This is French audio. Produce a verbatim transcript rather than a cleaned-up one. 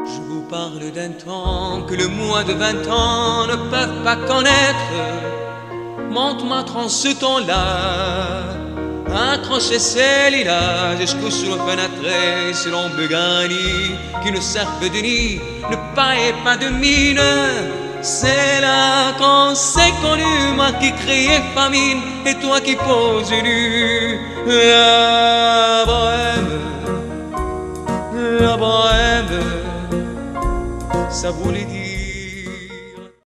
Je vous parle d'un temps que le moins de vingt ans ne peuvent pas connaître. Montre-moi en ce temps-là, accrocher ces lilas jusqu'au sur le fenêtre, sur l'ombre garnie qui ne servent de nid, ne paille pas de mine. C'est là qu'on s'est connu, moi qui criais famine et toi qui poses nu. La bohème, la bohème, ça voulait dire